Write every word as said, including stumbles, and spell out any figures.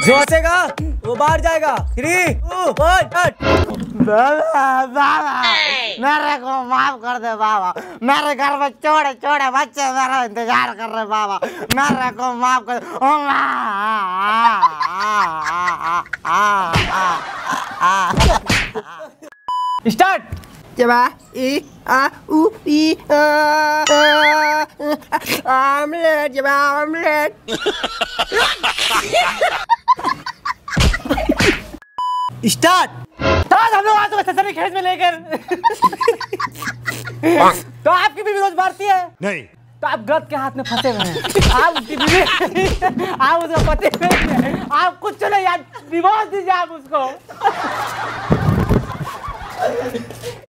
जोर से गा, वो बाहर जाएगा। थ्री टू वन बाबा बाबा मेरे को माफ कर दे बाबा, मेरे घर में छोटे छोटे बच्चे मेरा इंतजार कर रहे बाबा, मेरे को माफ कर दे। स्टार्ट। जबा ई आ उ ई आमलेट जबा आमलेट। स्टार्ट। तो आज हम लोग आज तो ससुरी खेत में लेकर तो आपकी बीवी रोज मारती है? नहीं। तो आप गलत के हाथ में फंसे हुए हैं। आप उसकी बीवी आप उसका पति, आप कुछ नहीं यार, डिवोर्स दीजिए आप उसको।